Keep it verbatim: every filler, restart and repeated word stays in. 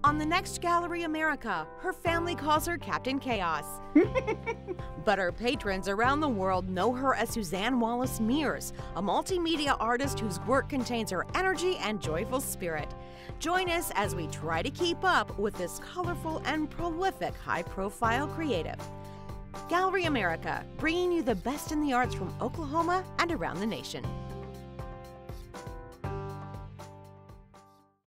On the next Gallery America, her family calls her Captain Chaos. But her patrons around the world know her as Suzanne Wallace Mears, a multimedia artist whose work contains her energy and joyful spirit. Join us as we try to keep up with this colorful and prolific high-profile creative. Gallery America, bringing you the best in the arts from Oklahoma and around the nation.